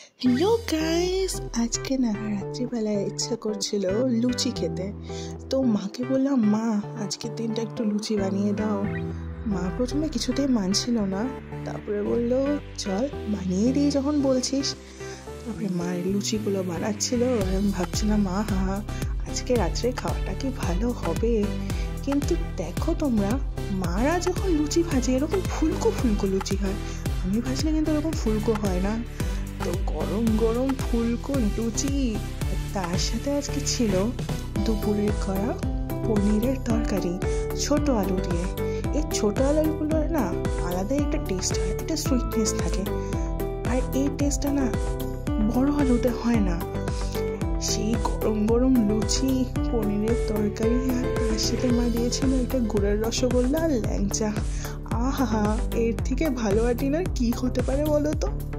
Hello guys, আজকে না রাত্রিবেলায় ইচ্ছা করছিল লুচি খেতে। তো মাকে বললাম, মা আজকের দিনটা একটু লুচি বানিয়ে দাও। মা প্রথমে কিছুতেই মানছিল না, তারপরে বললো চল বানিয়ে দিই যখন বলছিস। তারপরে মার লুচিগুলো বানাচ্ছিল আর আমি ভাবছিলাম আজকে রাত্রে খাওয়াটা কি ভালো হবে। কিন্তু দেখো তোমরা, মারা যখন লুচি ভাজে এরকম ফুলকো ফুলকো লুচি হয়। আমি ভাজলে কিন্তু এরকম ফুলকো হয় না। তো গরম গরম ফুলকো লুচি, তার সাথে আজকে ছিল দুপুরের করা পনিরের তরকারি ছোট আলু দিয়ে। এই ছোট আলুগুলোর না আলাদাই একটা টেস্ট হয়, একটা সুইটনেস থাকে। আর এই টেস্টটা না বড় আলুতে হয় না। সেই গরম গরম লুচি, পনিরের তরকারি, আর তার সাথে মা দিয়েছিল একটা গুড়ের রসগোল্লা আর ল্যাংচা। এর থেকে ভালো আর ডিনার কি হতে পারে বলো তো।